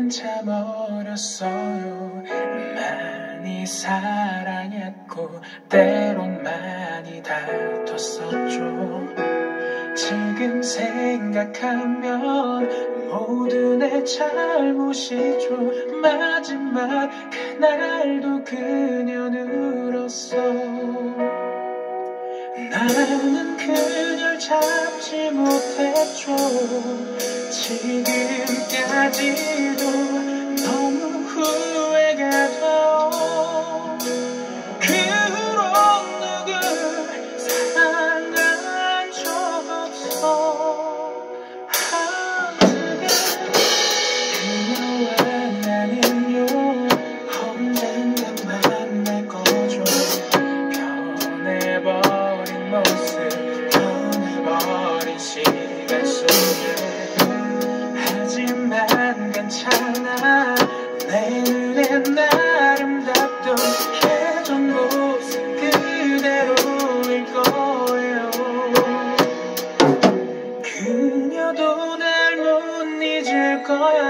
한참 어렸어요. 많이 사랑했고 때론 많이 다퉜었죠. 지금 생각하면 모두 내 잘못이죠. 마지막 그날도 그녀는 울었어. 나는 그녀를 잡지 못했죠. 지금까지도 너무 후회가 돼요. 그 후로 누굴 사랑한 적 없어. 그녀와 나는요 언젠가 만날 거죠. 변해버린 모습, 변해버린 시간 속에 하지만 괜찮아. 내 눈엔 아름답던 예전 모습 그대로일 거예요. 그녀도 날 못 잊을 거야.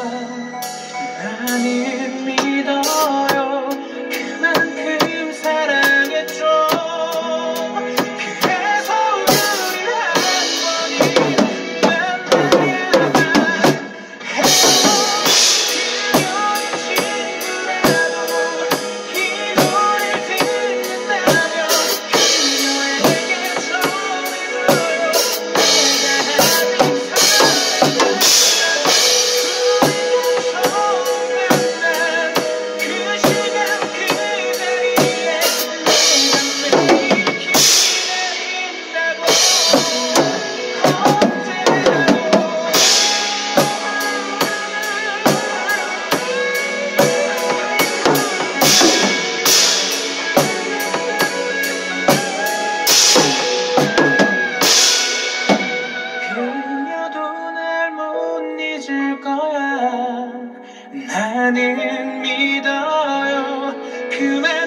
나는 믿어요. 그만큼 사랑했죠. 그래서 우리 한 번이 만나야 해서 그녀의 친구라도 이 노래를 듣는다면 그녀에게 전해줘요. 내가 아직 그녀도 날 못 잊을 거야. 나는 믿어요. 그만